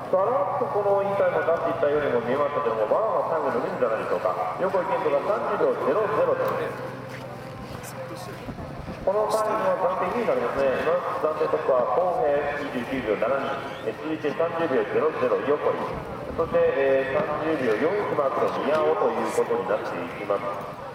さらっとこのインタイムを出していったようにも見えましたけども、バーが最後伸びるんじゃないでしょうか。横井健人が30秒00です。このタイムは暫定2位になりますね。今暫定トップは公平29秒72、続いて30秒00横井、そして、30秒4マークの宮尾ということになっていきます。